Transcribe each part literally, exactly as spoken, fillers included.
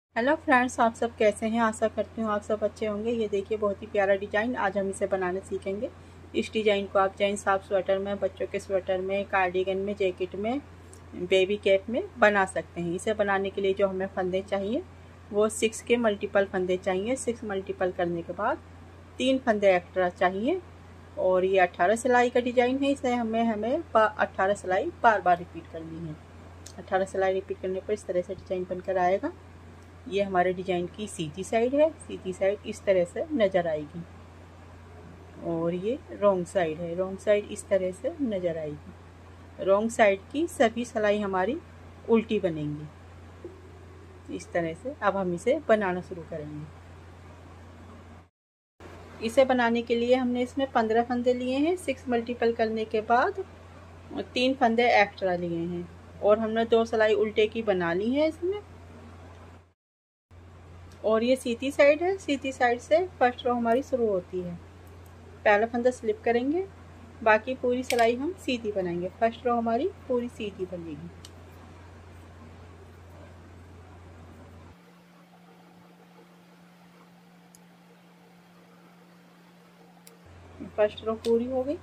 Hello friends, आप सब कैसे हैं। आशा करती हूँ आप सब अच्छे होंगे। ये देखिए बहुत ही प्यारा डिज़ाइन आज हम इसे बनाना सीखेंगे। इस डिज़ाइन को आप जींस साफ स्वेटर में, बच्चों के स्वेटर में, कार्डिगन में, जैकेट में, बेबी कैप में बना सकते हैं। इसे बनाने के लिए जो हमें फंदे चाहिए वो सिक्स के मल्टीपल फंदे चाहिए। सिक्स मल्टीपल करने के बाद तीन फंदे एक्स्ट्रा चाहिए। और ये अट्ठारह सिलाई का डिज़ाइन है। इसे हमें हमें अट्ठारह सिलाई बार बार रिपीट करनी है। अट्ठारह सिलाई रिपीट करने पर इस तरह से डिज़ाइन बनकर आएगा। ये हमारे डिजाइन की सीधी साइड है। सीधी साइड इस तरह से नज़र आएगी और ये रॉन्ग साइड है। रॉन्ग साइड इस तरह से नज़र आएगी। रॉन्ग साइड की सभी सिलाई हमारी उल्टी बनेंगी इस तरह से। अब हम इसे बनाना शुरू करेंगे। इसे बनाने के लिए हमने इसमें पंद्रह फंदे लिए हैं। सिक्स मल्टीपल करने के बाद तीन फंदे एक्स्ट्रा लिए हैं और हमने दो सिलाई उल्टे की बना ली है इसमें। और ये सीधी साइड है। सीधी साइड से फर्स्ट रो हमारी शुरू होती है। पहला फंदा स्लिप करेंगे, बाकी पूरी सिलाई हम सीधी बनाएंगे। फर्स्ट रो हमारी पूरी सीधी बनेगी। फर्स्ट रो पूरी हो गई।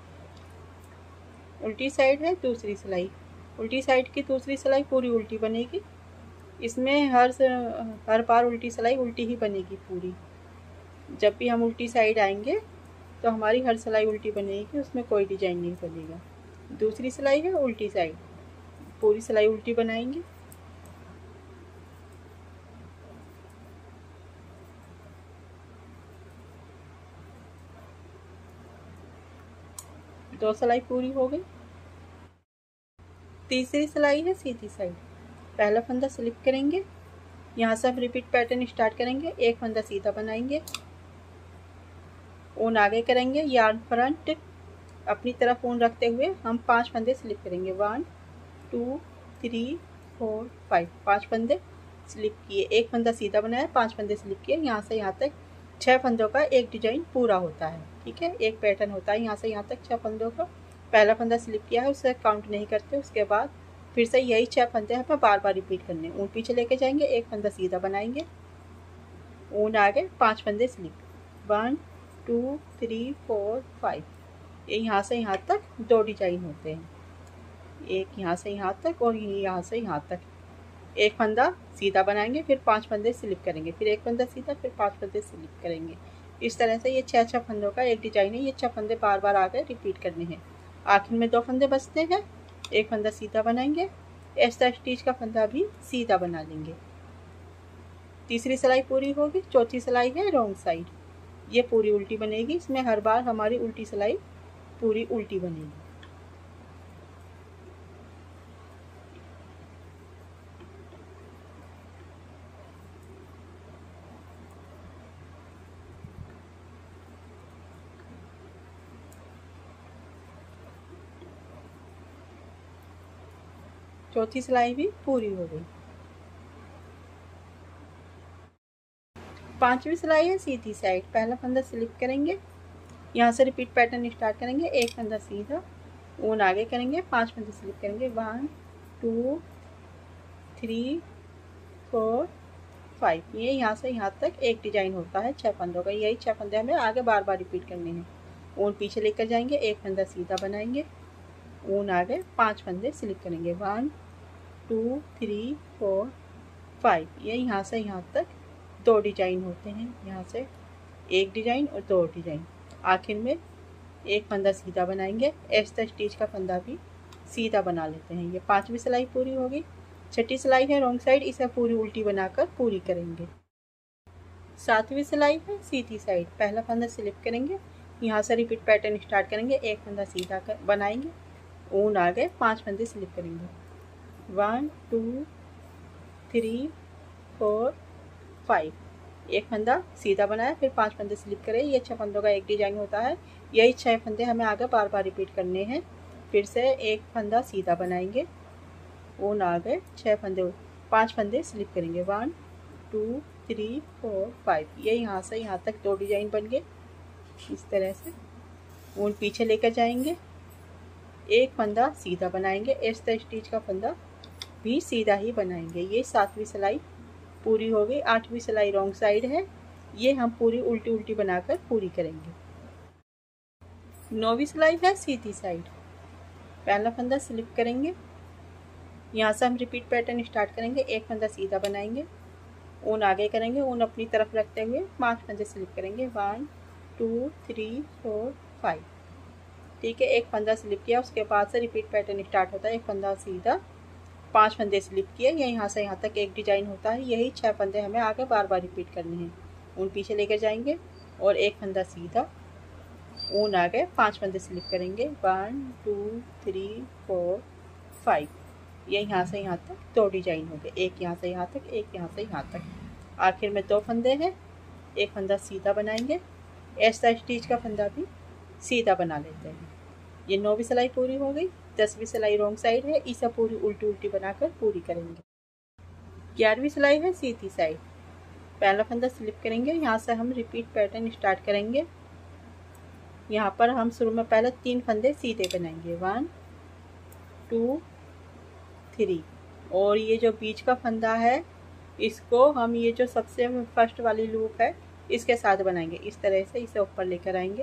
उल्टी साइड है दूसरी सिलाई। उल्टी साइड की दूसरी सिलाई पूरी उल्टी बनेगी। इसमें हर हर बार उल्टी सिलाई उल्टी ही बनेगी पूरी। जब भी हम उल्टी साइड आएंगे तो हमारी हर सिलाई उल्टी बनेगी, उसमें कोई डिजाइन नहीं बनेगा। दूसरी सिलाई है उल्टी साइड, पूरी सिलाई उल्टी बनाएंगे। दो सिलाई पूरी हो गई। तीसरी सिलाई है सीधी साइड। पहला फंदा स्लिप करेंगे, यहाँ से हम रिपीट पैटर्न स्टार्ट करेंगे। एक फंदा सीधा बनाएंगे, ऊन आगे करेंगे, यार्न फ्रंट अपनी तरफ ऊन रखते हुए हम पांच फंदे स्लिप करेंगे। One two three four five. पांच फंदे स्लिप किए, एक फंदा सीधा बनाया, पांच फंदे स्लिप किए। यहाँ से यहाँ तक छः फंदों का एक डिजाइन पूरा होता है। ठीक है, एक पैटर्न होता है। यहाँ से यहाँ तक छः फंदों का। पहला फंदा स्लिप किया है, उससे काउंट नहीं करते। उसके बाद फिर से यही छः फंदे हमें बार बार रिपीट करने। ऊन पीछे लेके जाएंगे, एक फंदा सीधा बनाएंगे, ऊन आगे, पांच फंदे slip. One two three four five. ये यहाँ से यहाँ तक दो डिजाइन होते हैं। एक यहाँ से यहाँ तक और ये यहाँ से यहाँ तक। एक फंदा सीधा बनाएंगे, फिर पांच फंदे स्लिप करेंगे, फिर एक फंदा सीधा, फिर पांच फंदे स्लिप करेंगे। इस तरह से ये छः छः फंदों का एक डिजाइन है। ये छः फंदे बार बार आगे रिपीट करने हैं। आखिर में दो फंदे बचते हैं, एक फंदा सीधा बनाएंगे, एक्स्ट्रा स्टिच का फंदा भी सीधा बना लेंगे। तीसरी सिलाई पूरी होगी। चौथी सिलाई है रॉन्ग साइड, ये पूरी उल्टी बनेगी। इसमें हर बार हमारी उल्टी सिलाई पूरी उल्टी बनेगी। चौथी सिलाई भी पूरी हो गई। पांचवी सिलाई है सीधी साइड। पहला फंदा स्लिप करेंगे, यहाँ से रिपीट पैटर्न स्टार्ट करेंगे। एक फंदा सीधा, ऊन आगे करेंगे, पांच फंदे स्लिप करेंगे। One two three four five. ये यहाँ से यहाँ तक एक डिजाइन होता है छः फंदों का। यही छः फंदे हमें आगे बार बार रिपीट करने हैं। ऊन पीछे लेकर जाएंगे, एक फंदा सीधा बनाएंगे, ऊन आगे, पांच फंदे स्लिप करेंगे। One two three four five. ये यहाँ से यहाँ तक दो डिजाइन होते हैं। यहाँ से एक डिजाइन और दो डिजाइन। आखिर में एक फंदा सीधा बनाएंगे, एक्स्ट्रा स्टिच का फंदा भी सीधा बना लेते हैं। ये पांचवी सिलाई पूरी होगी। छठी सिलाई है रॉन्ग साइड, इसे पूरी उल्टी बनाकर पूरी करेंगे। सातवीं सिलाई है सीधी साइड। पहला फंदा स्लिप करेंगे, यहाँ से रिपीट पैटर्न स्टार्ट करेंगे। एक फंदा सीधा कर बनाएंगे, ऊन आगे, पांच फंदे स्लिप करेंगे। One two three four five. एक फंदा सीधा बनाया, फिर पांच फंदे स्लिप करें। ये छह फंदों का एक डिजाइन होता है। यही छह फंदे हमें आगे बार बार रिपीट करने हैं। फिर से एक फंदा सीधा बनाएंगे, ऊन आगे, छह फंदे, पांच फंदे स्लिप करेंगे। One two three four five. ये यहाँ से यहाँ तक दो डिजाइन बन गए इस तरह से। ऊन पीछे लेकर जाएंगे, एक फंदा सीधा बनाएंगे, एक्स्ट्रा स्टिच का फंदा भी सीधा ही बनाएंगे। ये सातवीं सिलाई पूरी हो गई। आठवीं सिलाई रॉन्ग साइड है, ये हम पूरी उल्टी उल्टी बनाकर पूरी करेंगे। नौवीं सिलाई है सीधी साइड। पहला फंदा स्लिप करेंगे, यहाँ से हम रिपीट पैटर्न स्टार्ट करेंगे। एक फंदा सीधा बनाएंगे, ऊन आगे करेंगे, ऊन अपनी तरफ रखते हुए पांच फंदे स्लिप करेंगे। One two three four five. ठीक है, एक फंदा स्लिप किया, उसके बाद से रिपीट पैटर्न स्टार्ट होता है। एक फंदा सीधा, पांच फंदे स्लिप किए, या यहाँ से यहाँ तक एक डिजाइन होता है। यही छह फंदे हमें आगे बार बार रिपीट करने हैं। ऊन पीछे लेकर जाएंगे और एक फंदा सीधा, ऊन आगे, पांच फंदे स्लिप करेंगे। One two three four five. ये यहाँ से यहाँ तक दो डिजाइन हो गए, एक यहाँ से यहाँ तक, एक यहाँ से यहाँ तक। आखिर में दो फंदे हैं, एक फंदा सीधा बनाएंगे, ऐसा स्टिच का फंदा भी सीधा बना लेते हैं। ये नौवीं सिलाई पूरी हो गई। दसवीं सिलाई रॉन्ग साइड है, इसे पूरी उल्टी उल्टी बनाकर पूरी करेंगे। ग्यारहवीं सिलाई है सीधी साइड। पहला फंदा स्लिप करेंगे, यहाँ से हम रिपीट पैटर्न स्टार्ट करेंगे। यहाँ पर हम शुरू में पहले तीन फंदे सीधे बनाएंगे। One two three. और ये जो बीच का फंदा है, इसको हम ये जो सबसे फर्स्ट वाली लूप है इसके साथ बनाएंगे। इस तरह से इसे ऊपर लेकर आएंगे,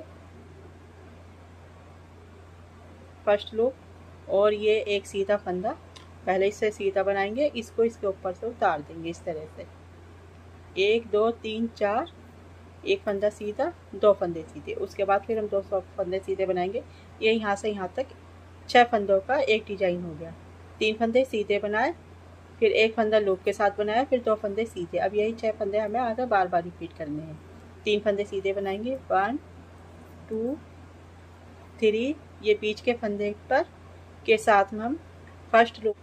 फर्स्ट लूप, और ये एक सीधा फंदा पहले इससे सीधा बनाएंगे, इसको इसके ऊपर से उतार देंगे इस तरह से। एक दो तीन चार, एक फंदा सीधा, दो फंदे सीधे। उसके बाद फिर हम दो सौ फंदे सीधे बनाएंगे। ये यहाँ से यहाँ तक छह फंदों का एक डिजाइन हो गया। तीन फंदे सीधे बनाए, फिर एक फंदा लूप के साथ बनाया, फिर दो फंदे सीधे। अब यही छह फंदे हमें आगे बार बार रिपीट करने हैं। तीन फंदे सीधे बनाएंगे, वन टू थ्री। ये बीच के फंदे पर के साथ में हम फर्स्ट लूप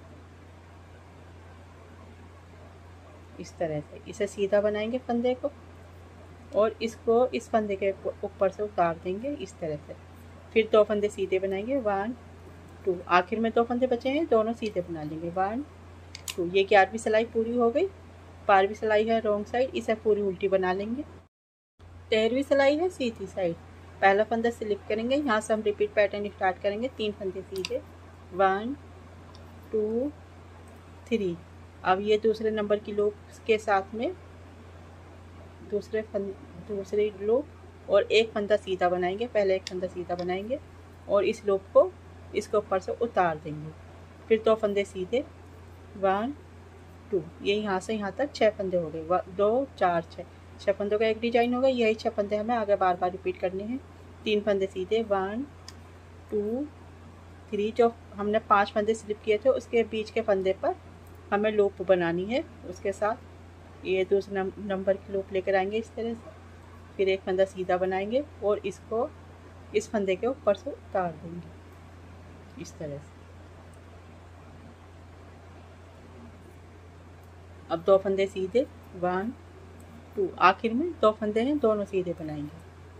इस तरह से इसे सीधा बनाएंगे फंदे को, और इसको इस फंदे के ऊपर से उतार देंगे इस तरह से। फिर दो फंदे सीधे बनाएंगे, वन टू। आखिर में दो फंदे बचे हैं, दोनों सीधे बना लेंगे, वन टू। ये ग्यारहवीं सिलाई पूरी हो गई। बारहवीं सिलाई है रॉन्ग साइड, इसे पूरी उल्टी बना लेंगे। तेरहवीं सिलाई है सीधी साइड। पहला फंदा स्लिप करेंगे, यहाँ से हम रिपीट पैटर्न स्टार्ट करेंगे। तीन फंदे सीधे, वन टू थ्री। अब ये दूसरे नंबर की लूप के साथ में दूसरे फंद दूसरी लूप और एक फंदा सीधा बनाएंगे। पहले एक फंदा सीधा बनाएंगे और इस लूप को इसके ऊपर से उतार देंगे। फिर दो फंदे सीधे, वन टू। ये यहाँ से यहाँ तक छः फंदे हो गए, दो चार छः, छः फंदों का एक डिजाइन होगा। यही छः फंदे हमें आगे बार बार रिपीट करने हैं। तीन फंदे सीधे, वन टू थ्री। जो हमने पांच फंदे स्लिप किए थे उसके बीच के फंदे पर हमें लूप बनानी है। उसके साथ ये दूसरे नंबर की लूप लेकर आएंगे इस तरह से। फिर एक फंदा सीधा बनाएंगे और इसको इस फंदे के ऊपर से उतार देंगे इस तरह से। अब दो फंदे सीधे, वन टू। आखिर में दो फंदे हैं, दोनों सीधे बनाएंगे।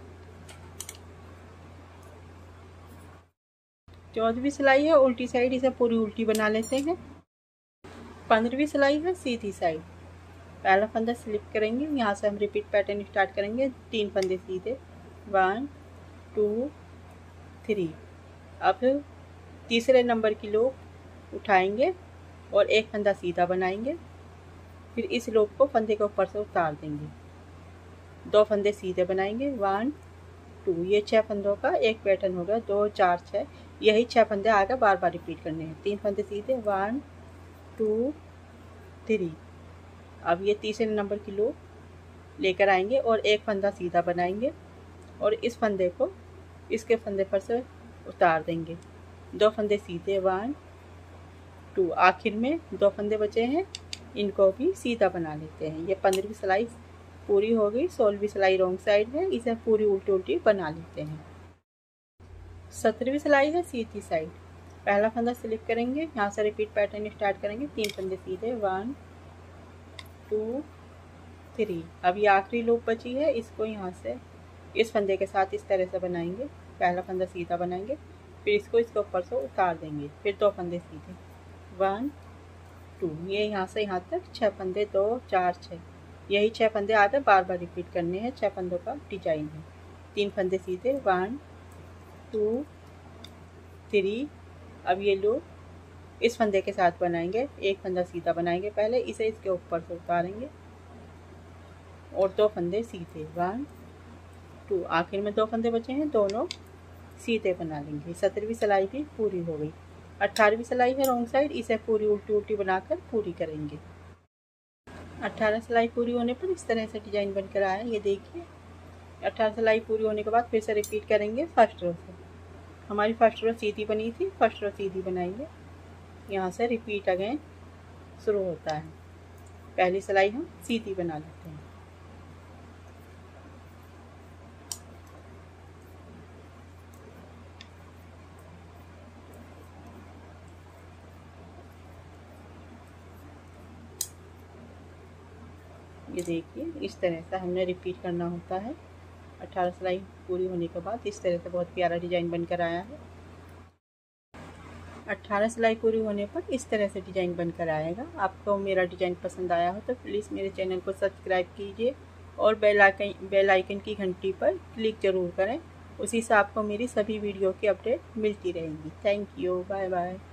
चौदहवीं सिलाई है उल्टी साइड, इसे पूरी उल्टी बना लेते हैं। पंद्रहवीं सिलाई है सीधी साइड। पहला फंदा स्लिप करेंगे, यहाँ से हम रिपीट पैटर्न स्टार्ट करेंगे। तीन फंदे सीधे, वन टू थ्री। अब तीसरे नंबर की लूप उठाएंगे और एक फंदा सीधा बनाएंगे। फिर इस लूप को फंदे के ऊपर से उतार देंगे। दो फंदे सीधे बनाएंगे, वन टू। ये छह फंदों का एक पैटर्न होगा, दो चार छः। यही छह फंदे आगे बार बार रिपीट करने हैं। तीन फंदे सीधे, वन टू थ्री। अब ये तीसरे नंबर की लूप लेकर आएंगे और एक फंदा सीधा बनाएंगे और इस फंदे को इसके फंदे पर से उतार देंगे। दो फंदे सीधे, वन टू। आखिर में दो फंदे बचे हैं, इनको भी सीधा बना लेते हैं। ये पंद्रहवीं सिलाई पूरी हो गई। सोलहवीं सिलाई रॉन्ग साइड है, इसे पूरी उल्टी उल्टी बना लेते हैं। सत्रहवीं सिलाई है सीधी साइड। पहला फंदा स्लिप करेंगे, यहाँ से रिपीट पैटर्न स्टार्ट करेंगे। तीन फंदे सीधे, वन टू थ्री। अब ये आखिरी लूप बची है, इसको यहाँ से इस फंदे के साथ इस तरह से बनाएंगे। पहला फंदा सीधा बनाएंगे, फिर इसको इसके ऊपर से उतार देंगे। फिर दो फंदे सीधे, वन टू। ये यहाँ से यहाँ तक छः फंदे, दो चार छः। यही छः फंदे आगे बार बार रिपीट करने हैं। छः फंदों का डिजाइन है। तीन फंदे सीधे, वन टू थ्री। अब ये लूप इस फंदे के साथ बनाएंगे। एक फंदा सीधा बनाएंगे, पहले इसे इसके ऊपर से उतारेंगे। और दो फंदे सीधे, वन टू, आखिर में दो फंदे बचे हैं, दोनों सीधे बना लेंगे। सत्रहवीं सिलाई भी पूरी हो गई। अठारहवीं सिलाई है रॉन्ग साइड, इसे पूरी उल्टी उल्टी बनाकर पूरी करेंगे। अठारह सिलाई पूरी होने पर इस तरह से डिजाइन बनकर आया, ये देखिए। अठारह सिलाई पूरी होने के बाद फिर से रिपीट करेंगे फर्स्ट रो से। हमारी फर्स्ट रो सीधी बनी थी, फर्स्ट रो सीधी बनाएंगे, यहाँ से रिपीट अगेन शुरू होता है। पहली सिलाई हम सीधी बना लेते हैं। ये देखिए, इस तरह से हमने रिपीट करना होता है। अठारह सिलाई पूरी होने के बाद इस तरह से बहुत प्यारा डिजाइन बनकर आया है। अठारह सिलाई पूरी होने पर इस तरह से डिजाइन बनकर आएगा। आपको मेरा डिजाइन पसंद आया हो तो प्लीज़ मेरे चैनल को सब्सक्राइब कीजिए और बेल आइकन बेल आइकन की घंटी पर क्लिक ज़रूर करें। उसी से आपको मेरी सभी वीडियो की अपडेट मिलती रहेंगी। Thank you, bye bye.